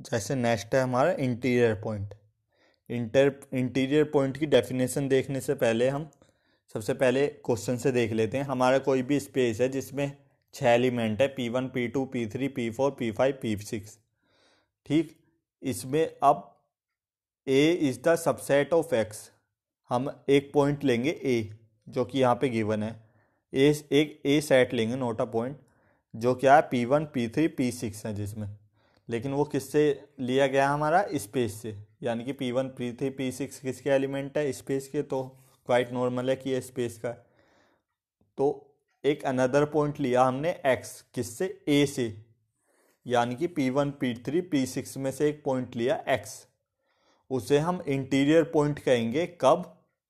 जैसे नेक्स्ट है हमारा इंटीरियर पॉइंट। इंटीरियर पॉइंट की डेफिनेशन देखने से पहले हम सबसे पहले क्वेश्चन से देख लेते हैं। हमारा कोई भी स्पेस है जिसमें 6 एलिमेंट है, P1 P2 P3 P4 P5 P6। ठीक, इसमें अब A is the subset of X। हम एक पॉइंट लेंगे A जो कि यहाँ पे गिवन है। एक A सेट लेंगे, नोट अ पॉइंट, जो क्या है P1 P3 P6 है जिसमें, लेकिन वो किससे लिया गया हमारा स्पेस से, यानी कि P1 P3 P6 किसके एलिमेंट है, स्पेस के। तो क्वाइट नॉर्मल है कि ये स्पेस का है। तो एक अनदर पॉइंट लिया हमने X, किससे, A से, यानी कि P1 P3 P6 में से एक पॉइंट लिया X, उसे हम इंटीरियर पॉइंट कहेंगे कब,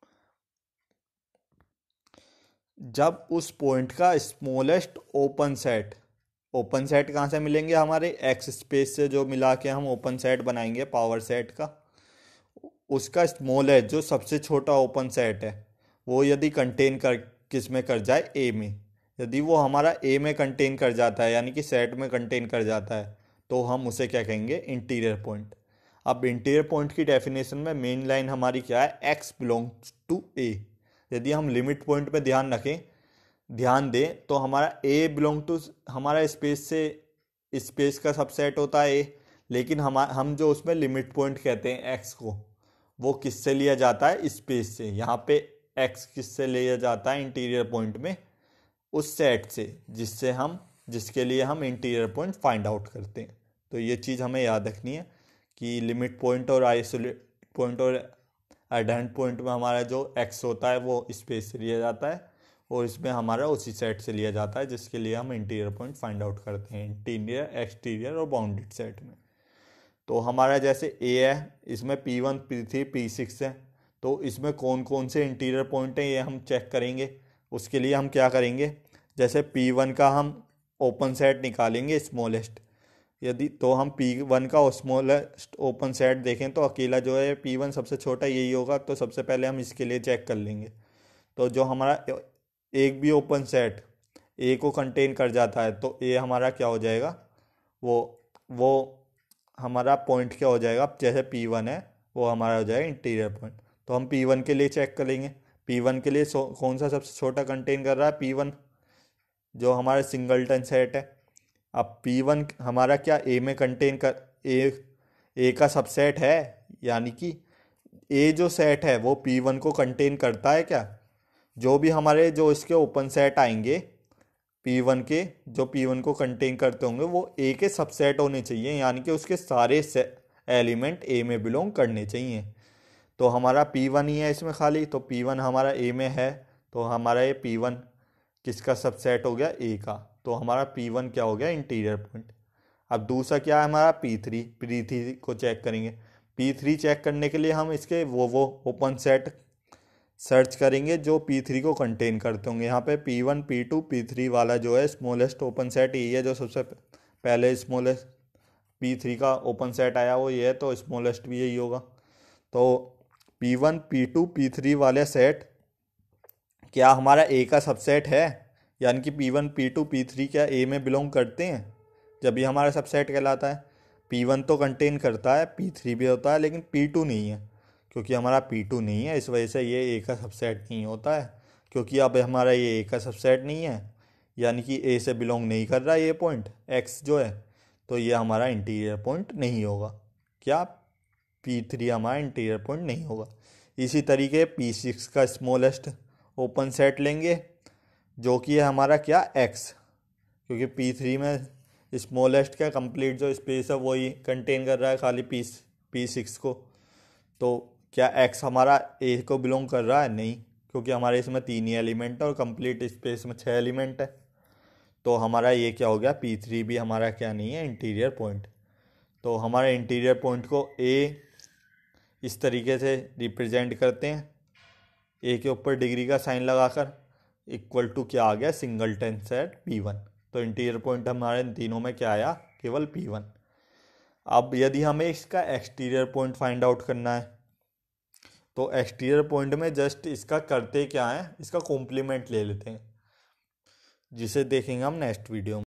जब उस पॉइंट का स्मॉलेस्ट ओपन सेट कहाँ से मिलेंगे, हमारे एक्स स्पेस से जो मिला के हम ओपन सेट बनाएंगे पावर सेट का, उसका स्मॉलेस्ट जो सबसे छोटा ओपन सेट है वो यदि कंटेन कर किस में कर जाए, ए में। यदि वो हमारा ए में कंटेन कर जाता है, यानी कि सेट में कंटेन कर जाता है, तो हम उसे क्या कहेंगे, इंटीरियर पॉइंट। अब इंटीरियर पॉइंट की डेफिनेशन में मेन लाइन हमारी क्या है, एक्स बिलोंग्स टू ए। यदि हम लिमिट पॉइंट पे ध्यान दें तो हमारा ए बिलोंग टू हमारा स्पेस का सबसेट होता है ए, लेकिन हम जो उसमें लिमिट पॉइंट कहते हैं एक्स को, वो किससे लिया जाता है, स्पेस से। यहाँ पे एक्स किससे लिया जाता है इंटीरियर पॉइंट में, उस सेट से जिसके लिए हम इंटीरियर पॉइंट फाइंड आउट करते हैं। तो ये चीज़ हमें याद रखनी है कि लिमिट पॉइंट और आइसोलेट पॉइंट और एडेंट पॉइंट में हमारा जो एक्स होता है वो स्पेस से लिया जाता है, और इसमें हमारा उसी सेट से लिया जाता है जिसके लिए हम इंटीरियर पॉइंट फाइंड आउट करते हैं, इंटीरियर, एक्सटीरियर और बाउंडेड सेट में। तो हमारा जैसे ए है, इसमें P1 P3 P6 है, तो इसमें कौन कौन से इंटीरियर पॉइंट हैं ये हम चेक करेंगे। उसके लिए हम क्या करेंगे, जैसे P1 का हम ओपन सेट निकालेंगे स्मॉलेस्ट। यदि तो हम P1 का स्मॉलेस्ट ओपन सेट देखें तो अकेला जो है P1 सबसे छोटा यही होगा, तो सबसे पहले हम इसके लिए चेक कर लेंगे। तो जो हमारा एक भी ओपन सेट ए को कंटेन कर जाता है, तो ए हमारा क्या हो जाएगा, वो हमारा पॉइंट क्या हो जाएगा, जैसे P1 है वो हमारा हो जाएगा इंटीरियर पॉइंट। तो हम P1 के लिए चेक करेंगे, P1 के लिए कौन सा सबसे छोटा कंटेन कर रहा है, P1 जो हमारा सिंगलटन सेट है। अब P1 हमारा क्या ए में कंटेन कर ए का सबसेट है, यानी कि ए जो सेट है वो P1 को कंटेन करता है क्या, जो भी हमारे जो इसके ओपन सेट आएंगे P1 के, जो P1 को कंटेन करते होंगे वो ए के सबसेट होने चाहिए, यानी कि उसके सारे एलिमेंट ए में बिलोंग करने चाहिए। तो हमारा P1 ही है इसमें खाली, तो P1 हमारा ए में है, तो हमारा ये P1 किसका सबसेट हो गया, ए का। तो हमारा P1 क्या हो गया, इंटीरियर पॉइंट। अब दूसरा क्या है हमारा P3 को चेक करेंगे। P3 चेक करने के लिए हम इसके वो ओपन सेट सर्च करेंगे जो P3 को कंटेन करते होंगे। यहाँ पे P1 P2 P3 वाला जो है स्मॉलेस्ट ओपन सेट यही है, जो सबसे पहले स्मॉलेस्ट P3 का ओपन सेट आया वो ये है, तो स्मॉलेस्ट भी यही होगा। तो P1 P2 P3 वाले सेट क्या हमारा ए का सबसेट है, यानी कि P1 P2 P3 क्या ए में बिलोंग करते हैं, जब ये हमारा सबसेट कहलाता है। P1 तो कंटेन करता है, P3 भी होता है, लेकिन P2 नहीं है, क्योंकि हमारा P2 नहीं है, इस वजह से ये ए का सबसेट नहीं होता है। क्योंकि अब हमारा ये ए का सबसेट नहीं है, यानी कि ए से बिलोंग नहीं कर रहा ये पॉइंट एक्स जो है, तो ये हमारा इंटीरियर पॉइंट नहीं होगा। क्या, P3 हमारा इंटीरियर पॉइंट नहीं होगा। इसी तरीके P6 का स्मॉलेस्ट ओपन सेट लेंगे, जो कि है हमारा क्या, एक्स, क्योंकि P3 में स्मॉलेस्ट का कंप्लीट जो स्पेस है वही कंटेन कर रहा है खाली P6 को। तो क्या एक्स हमारा ए को बिलोंग कर रहा है, नहीं, क्योंकि हमारे इसमें 3 ही एलिमेंट है और कंप्लीट स्पेस में 6 एलिमेंट है। तो हमारा ये क्या हो गया, P3 भी हमारा क्या नहीं है, इंटीरियर पॉइंट। तो हमारे इंटीरियर पॉइंट को ए इस तरीके से रिप्रेजेंट करते हैं, ए के ऊपर डिग्री का साइन लगाकर, इक्वल टू क्या आ गया, सिंगलटन सेट P1। तो इंटीरियर पॉइंट हमारे इन तीनों में क्या आया, केवल P1। अब यदि हमें इसका एक्सटीरियर पॉइंट फाइंड आउट करना है, तो एक्सटीरियर पॉइंट में जस्ट इसका करते क्या है, इसका कॉम्प्लीमेंट ले लेते हैं, जिसे देखेंगे हम नेक्स्ट वीडियो में।